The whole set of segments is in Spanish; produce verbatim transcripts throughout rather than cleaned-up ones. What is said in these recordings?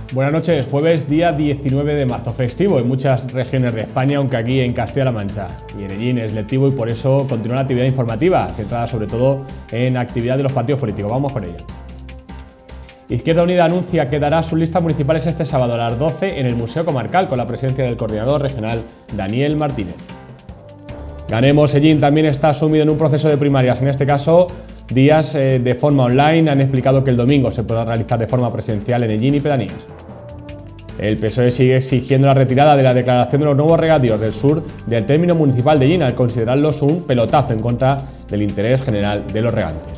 Buenas noches, jueves día diecinueve de marzo, festivo en muchas regiones de España, aunque aquí en Castilla-La Mancha y en Ellín es lectivo y por eso continúa la actividad informativa, centrada sobre todo en actividad de los partidos políticos. Vamos con ella. Izquierda Unida anuncia que dará sus listas municipales este sábado a las doce en el Museo Comarcal, con la presencia del coordinador regional Daniel Martínez. Ganemos Ellín también está sumido en un proceso de primarias, en este caso días eh, de forma online. Han explicado que el domingo se podrá realizar de forma presencial en Ellín y pedanías. El P S O E sigue exigiendo la retirada de la declaración de los nuevos regadíos del sur del término municipal de Ellín, al considerarlos un pelotazo en contra del interés general de los regantes.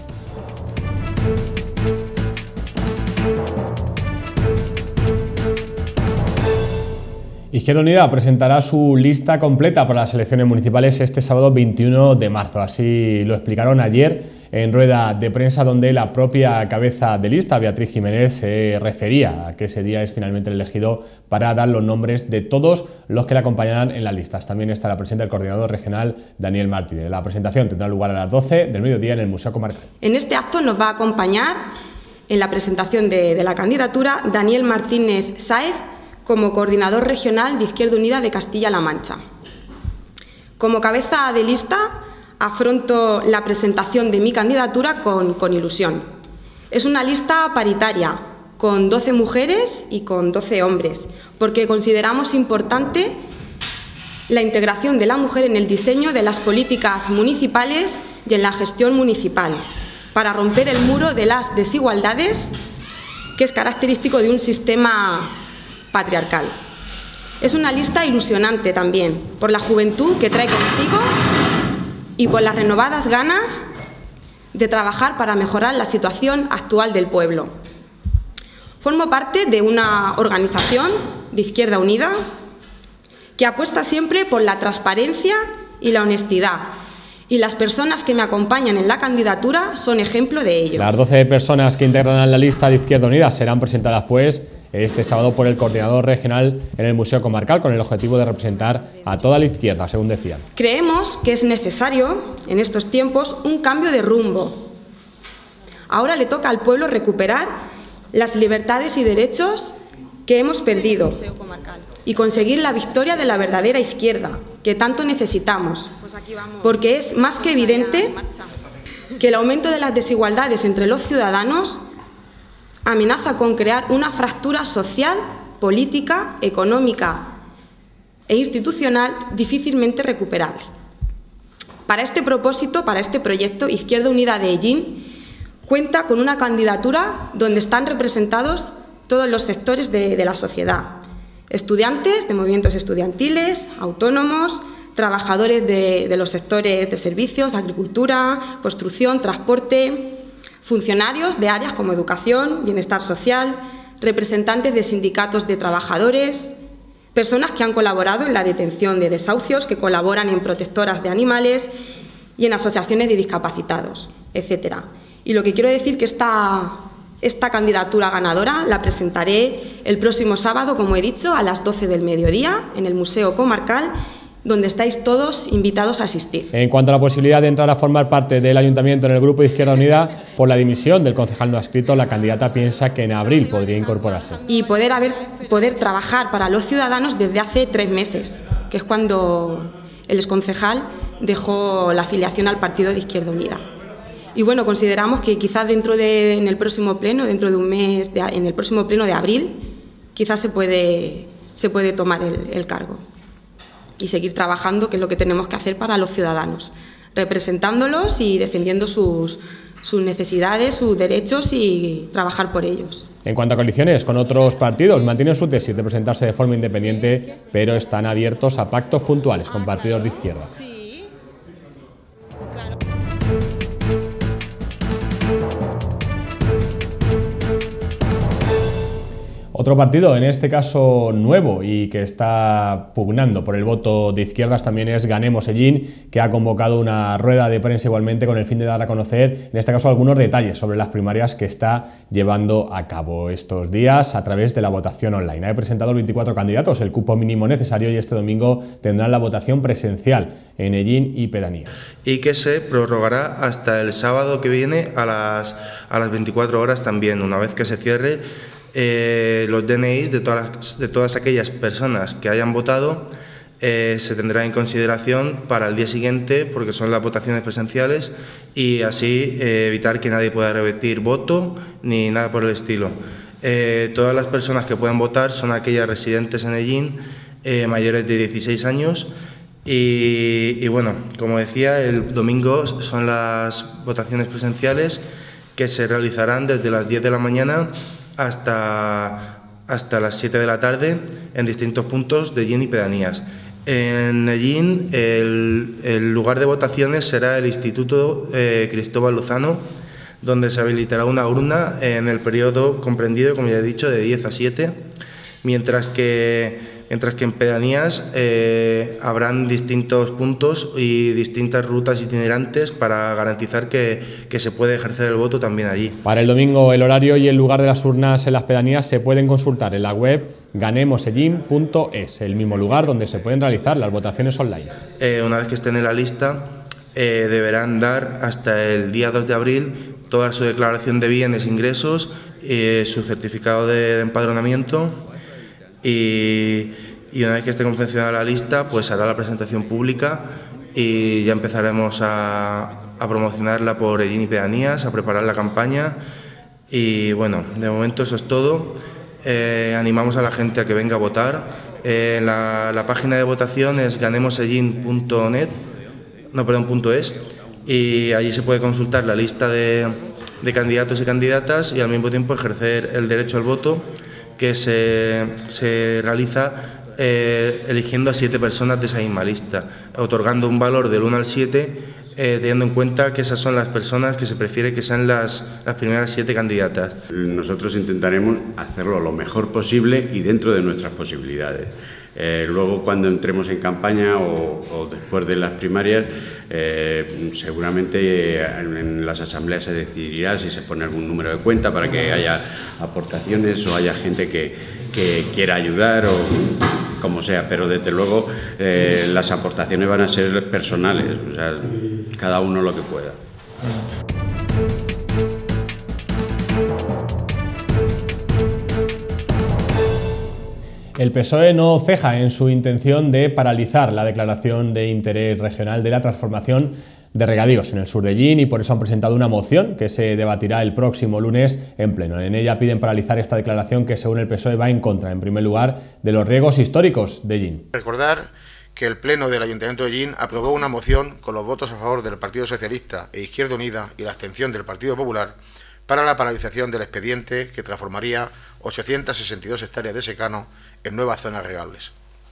Izquierda Unida presentará su lista completa para las elecciones municipales este sábado veintiuno de marzo. Así lo explicaron ayer en rueda de prensa, donde la propia cabeza de lista, Beatriz Jiménez, se refería a que ese día es finalmente el elegido para dar los nombres de todos los que le acompañarán en las listas. También estará presente el coordinador regional Daniel Martínez. La presentación tendrá lugar a las doce del mediodía en el Museo Comarcal. En este acto nos va a acompañar en la presentación de, de la candidatura Daniel Martínez Sáez, como coordinador regional de Izquierda Unida de Castilla-La Mancha. Como cabeza de lista, afronto la presentación de mi candidatura con, con ilusión. Es una lista paritaria, con doce mujeres y con doce hombres, porque consideramos importante la integración de la mujer en el diseño de las políticas municipales y en la gestión municipal, para romper el muro de las desigualdades que es característico de un sistema patriarcal. Es una lista ilusionante también, por la juventud que trae consigo y por las renovadas ganas de trabajar para mejorar la situación actual del pueblo. Formo parte de una organización de Izquierda Unida que apuesta siempre por la transparencia y la honestidad, y las personas que me acompañan en la candidatura son ejemplo de ello. Las doce personas que integran la lista de Izquierda Unida serán presentadas pues este sábado por el coordinador regional en el Museo Comarcal, con el objetivo de representar a toda la izquierda, según decían. Creemos que es necesario, en estos tiempos, un cambio de rumbo. Ahora le toca al pueblo recuperar las libertades y derechos que hemos perdido y conseguir la victoria de la verdadera izquierda, que tanto necesitamos, porque es más que evidente que el aumento de las desigualdades entre los ciudadanos amenaza con crear una fractura social, política, económica e institucional difícilmente recuperable. Para este propósito, para este proyecto, Izquierda Unida de Ellín cuenta con una candidatura donde están representados todos los sectores de, de la sociedad: estudiantes de movimientos estudiantiles, autónomos, trabajadores de, de los sectores de servicios, agricultura, construcción, transporte, funcionarios de áreas como educación, bienestar social, representantes de sindicatos de trabajadores, personas que han colaborado en la detención de desahucios, que colaboran en protectoras de animales y en asociaciones de discapacitados, etcétera. Y lo que quiero decir que esta, esta candidatura ganadora la presentaré el próximo sábado, como he dicho, a las doce del mediodía en el Museo Comarcal, donde estáis todos invitados a asistir. En cuanto a la posibilidad de entrar a formar parte del Ayuntamiento en el grupo de Izquierda Unida, por la dimisión del concejal no adscrito, la candidata piensa que en abril podría incorporarse. Y poder, haber, poder trabajar para los ciudadanos desde hace tres meses, que es cuando el exconcejal dejó la afiliación al partido de Izquierda Unida. Y bueno, consideramos que quizás dentro de, en el próximo pleno, dentro de un mes, de, en el próximo pleno de abril, quizás se puede, se puede tomar el, el cargo y seguir trabajando, que es lo que tenemos que hacer para los ciudadanos, representándolos y defendiendo sus, sus necesidades, sus derechos y trabajar por ellos. En cuanto a coaliciones con otros partidos, mantienen su tesis de presentarse de forma independiente, pero están abiertos a pactos puntuales con partidos de izquierda. Otro partido, en este caso nuevo y que está pugnando por el voto de izquierdas, también es Ganemos Ellín, que ha convocado una rueda de prensa igualmente con el fin de dar a conocer, en este caso, algunos detalles sobre las primarias que está llevando a cabo estos días a través de la votación online. Ha presentado veinticuatro candidatos, el cupo mínimo necesario, y este domingo tendrán la votación presencial en Ellín y pedanías. Y que se prorrogará hasta el sábado que viene a las, a las veinticuatro horas también, una vez que se cierre eh, los D N Is de todas, las, de todas aquellas personas que hayan votado eh, se tendrán en consideración para el día siguiente, porque son las votaciones presenciales, y así eh, evitar que nadie pueda repetir voto ni nada por el estilo. Eh, todas las personas que puedan votar son aquellas residentes en Ellín, eh, mayores de dieciséis años, y, y bueno, como decía, el domingo son las votaciones presenciales que se realizarán desde las diez de la mañana hasta, hasta las siete de la tarde en distintos puntos de Ellín y pedanías. En Ellín el, el lugar de votaciones será el Instituto eh, Cristóbal Lozano, donde se habilitará una urna en el periodo comprendido, como ya he dicho, de diez a siete, mientras que, mientras que en pedanías eh, habrán distintos puntos y distintas rutas itinerantes para garantizar que, que se puede ejercer el voto también allí. Para el domingo, el horario y el lugar de las urnas en las pedanías se pueden consultar en la web ganemos ellín punto es, el mismo lugar donde se pueden realizar las votaciones online. Eh, una vez que estén en la lista, eh, deberán dar hasta el día dos de abril toda su declaración de bienes e ingresos, eh, su certificado de, de empadronamiento, y, y una vez que esté confeccionada la lista, pues hará la presentación pública y ya empezaremos a, a promocionarla por Ellín y pedanías, a preparar la campaña. Y bueno, de momento eso es todo. Eh, animamos a la gente a que venga a votar. Eh, la, la página de votación es ganemos ellín punto net, no, perdón, punto es, y allí se puede consultar la lista de, de candidatos y candidatas y al mismo tiempo ejercer el derecho al voto, que se, se realiza eh, eligiendo a siete personas de esa misma lista, otorgando un valor del uno al siete, eh, teniendo en cuenta que esas son las personas que se prefiere que sean las, las primeras siete candidatas. Nosotros intentaremos hacerlo lo mejor posible y dentro de nuestras posibilidades. Eh, luego, cuando entremos en campaña o, o después de las primarias, eh, seguramente en, en las asambleas se decidirá si se pone algún número de cuenta para que haya aportaciones o haya gente que, que quiera ayudar o como sea, pero desde luego eh, las aportaciones van a ser personales, o sea, cada uno lo que pueda. El P S O E no ceja en su intención de paralizar la declaración de interés regional de la transformación de regadíos en el sur de Ellín, y por eso han presentado una moción que se debatirá el próximo lunes en pleno. En ella piden paralizar esta declaración que, según el P S O E, va en contra, en primer lugar, de los riegos históricos de Ellín. Recordar que el Pleno del Ayuntamiento de Ellín aprobó una moción con los votos a favor del Partido Socialista e Izquierda Unida y la abstención del Partido Popular para la paralización del expediente que transformaría ochocientas sesenta y dos hectáreas de secano en nuevas zonas regables.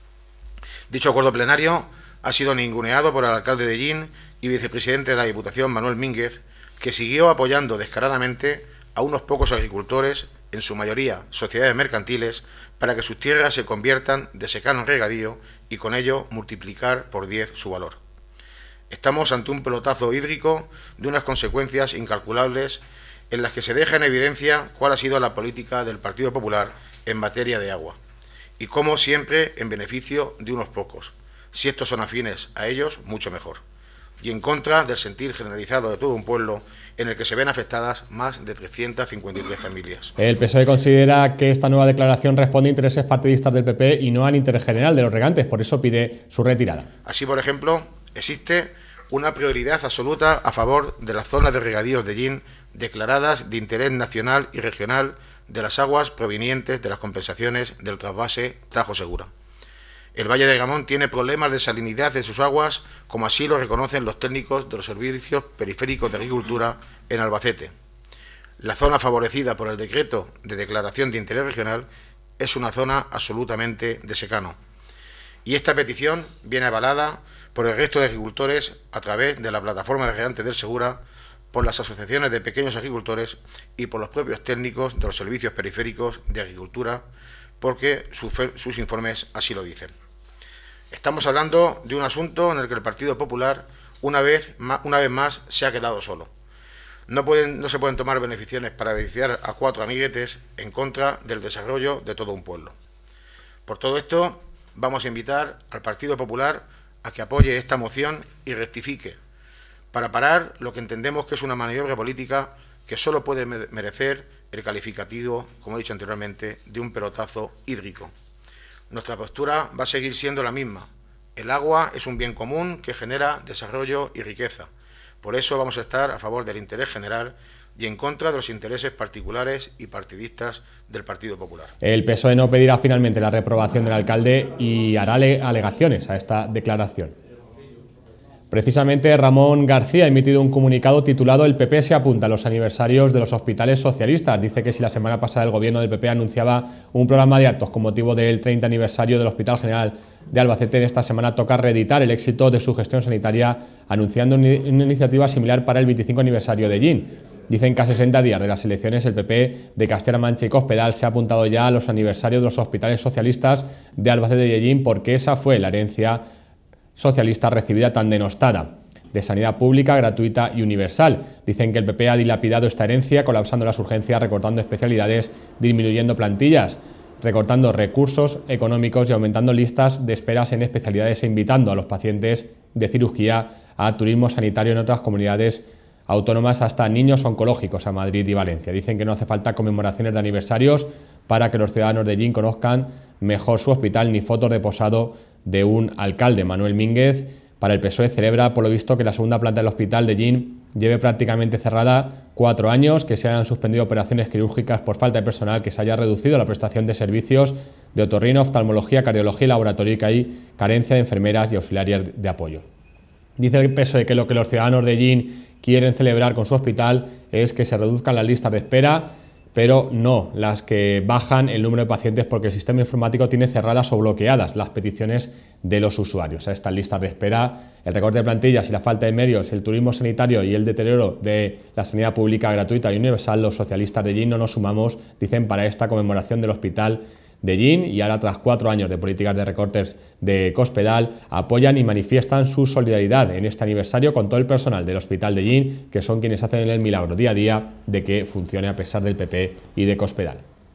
Dicho acuerdo plenario ha sido ninguneado por el alcalde de Ellín y vicepresidente de la Diputación, Manuel Mínguez, que siguió apoyando descaradamente a unos pocos agricultores, en su mayoría sociedades mercantiles, para que sus tierras se conviertan de secano en regadío y con ello multiplicar por diez su valor. Estamos ante un pelotazo hídrico de unas consecuencias incalculables en las que se deja en evidencia cuál ha sido la política del Partido Popular en materia de agua, y como siempre en beneficio de unos pocos. Si estos son afines a ellos, mucho mejor, y en contra del sentir generalizado de todo un pueblo en el que se ven afectadas más de trescientas cincuenta y tres familias. El P S O E considera que esta nueva declaración responde a intereses partidistas del P P y no al interés general de los regantes, por eso pide su retirada. Así, por ejemplo, existe una prioridad absoluta a favor de las zonas de regadíos de Ellín declaradas de interés nacional y regional de las aguas provenientes de las compensaciones del trasvase Tajo Segura. El Valle de Gamón tiene problemas de salinidad de sus aguas, como así lo reconocen los técnicos de los servicios periféricos de agricultura en Albacete. La zona favorecida por el decreto de declaración de interés regional es una zona absolutamente de secano. Y esta petición viene avalada por el resto de agricultores a través de la plataforma de regantes del Segura, por las asociaciones de pequeños agricultores y por los propios técnicos de los servicios periféricos de agricultura, porque sus, sus informes así lo dicen. Estamos hablando de un asunto en el que el Partido Popular una vez, una vez más se ha quedado solo. No, pueden, no se pueden tomar beneficios para beneficiar a cuatro amiguetes en contra del desarrollo de todo un pueblo. Por todo esto, vamos a invitar al Partido Popular a que apoye esta moción y rectifique, para parar lo que entendemos que es una maniobra política que solo puede merecer el calificativo, como he dicho anteriormente, de un pelotazo hídrico. Nuestra postura va a seguir siendo la misma. El agua es un bien común que genera desarrollo y riqueza. Por eso vamos a estar a favor del interés general y en contra de los intereses particulares y partidistas del Partido Popular. El P S O E no pedirá finalmente la reprobación del alcalde y hará alegaciones a esta declaración. Precisamente Ramón García ha emitido un comunicado titulado "El P P se apunta a los aniversarios de los hospitales socialistas". Dice que si la semana pasada el gobierno del P P anunciaba un programa de actos con motivo del treinta aniversario del Hospital General de Albacete, en esta semana toca reeditar el éxito de su gestión sanitaria anunciando una iniciativa similar para el veinticinco aniversario de Ellín. Dicen que a sesenta días de las elecciones el P P de Castilla-La Mancha y Cospedal se ha apuntado ya a los aniversarios de los hospitales socialistas de Albacete y Ellín, porque esa fue la herencia socialista recibida tan denostada, de sanidad pública, gratuita y universal. Dicen que el P P ha dilapidado esta herencia, colapsando las urgencias, recortando especialidades, disminuyendo plantillas, recortando recursos económicos y aumentando listas de esperas en especialidades e invitando a los pacientes de cirugía a turismo sanitario en otras comunidades autónomas, hasta niños oncológicos a Madrid y Valencia. Dicen que no hace falta conmemoraciones de aniversarios para que los ciudadanos de Ellín conozcan mejor su hospital, ni fotos de posado de un alcalde. Manuel Mínguez, para el P S O E, celebra por lo visto que la segunda planta del hospital de Ellín lleve prácticamente cerrada cuatro años, que se hayan suspendido operaciones quirúrgicas por falta de personal, que se haya reducido la prestación de servicios de otorrino, oftalmología, cardiología y laboratorio, y que hay carencia de enfermeras y auxiliares de apoyo. Dice el P S O E que lo que los ciudadanos de Ellín quieren celebrar con su hospital es que se reduzcan las listas de espera, pero no las que bajan el número de pacientes, porque el sistema informático tiene cerradas o bloqueadas las peticiones de los usuarios. A estas listas de espera, el recorte de plantillas y la falta de medios, el turismo sanitario y el deterioro de la sanidad pública gratuita y universal, los socialistas de Ellín no nos sumamos, dicen, para esta conmemoración del hospital de Ellín. Y ahora, tras cuatro años de políticas de recortes de Cospedal, apoyan y manifiestan su solidaridad en este aniversario con todo el personal del Hospital de Ellín, que son quienes hacen el milagro día a día de que funcione a pesar del P P y de Cospedal.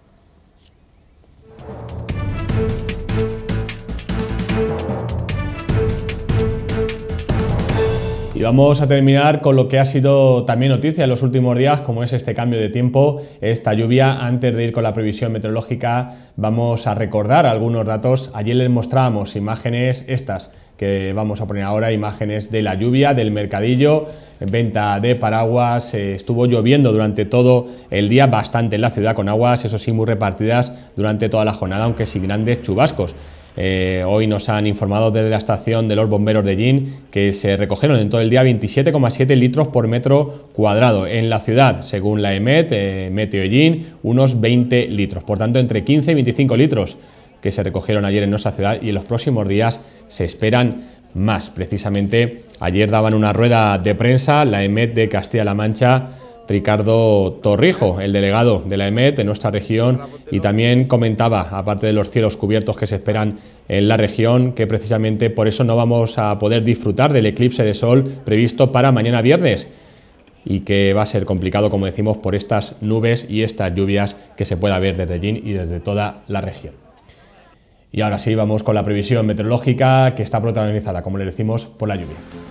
Y vamos a terminar con lo que ha sido también noticia en los últimos días, como es este cambio de tiempo, esta lluvia. Antes de ir con la previsión meteorológica, vamos a recordar algunos datos. Ayer les mostrábamos imágenes estas que vamos a poner ahora, imágenes de la lluvia, del mercadillo, venta de paraguas. Eh, estuvo lloviendo durante todo el día, bastante en la ciudad, con aguas, eso sí, muy repartidas durante toda la jornada, aunque sin grandes chubascos. Eh, hoy nos han informado desde la estación de los bomberos de Ellín que se recogieron en todo el día veintisiete coma siete litros por metro cuadrado. En la ciudad, según la EMET, eh, Meteo Ellín, unos veinte litros. Por tanto, entre quince y veinticinco litros que se recogieron ayer en nuestra ciudad, y en los próximos días se esperan más. Precisamente ayer daban una rueda de prensa la EMET de Castilla-La Mancha, Ricardo Torrijo, el delegado de la EMET de nuestra región, y también comentaba, aparte de los cielos cubiertos que se esperan en la región, que precisamente por eso no vamos a poder disfrutar del eclipse de sol previsto para mañana viernes, y que va a ser complicado, como decimos, por estas nubes y estas lluvias que se pueda ver desde Ellín y desde toda la región. Y ahora sí, vamos con la previsión meteorológica, que está protagonizada, como le decimos, por la lluvia.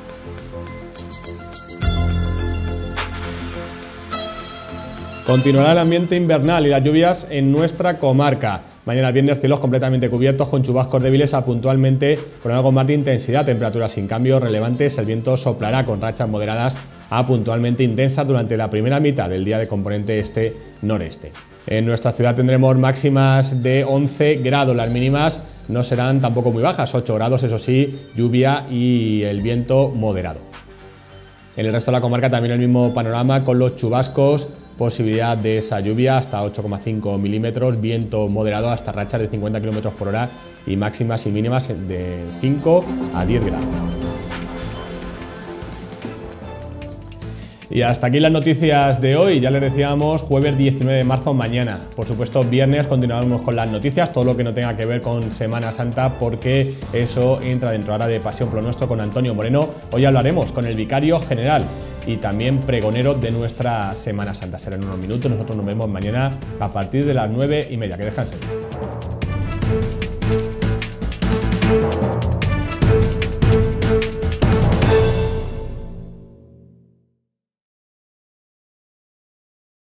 Continuará el ambiente invernal y las lluvias en nuestra comarca. Mañana viernes, cielos completamente cubiertos con chubascos débiles a puntualmente con algo más de intensidad, temperaturas sin cambios relevantes. El viento soplará con rachas moderadas a puntualmente intensas durante la primera mitad del día de componente este-noreste. En nuestra ciudad tendremos máximas de once grados, las mínimas no serán tampoco muy bajas, ocho grados, eso sí, lluvia y el viento moderado. En el resto de la comarca también el mismo panorama, con los chubascos, posibilidad de esa lluvia hasta ocho coma cinco milímetros, viento moderado hasta rachas de cincuenta kilómetros por hora y máximas y mínimas de cinco a diez grados. Y hasta aquí las noticias de hoy. Ya les decíamos, jueves diecinueve de marzo, mañana. Por supuesto, viernes continuaremos con las noticias, todo lo que no tenga que ver con Semana Santa, porque eso entra dentro ahora de Pasión por lo Nuestro con Antonio Moreno. Hoy hablaremos con el vicario general y también pregonero de nuestra Semana Santa. Será en unos minutos. Nosotros nos vemos mañana a partir de las nueve y media. Que descansen.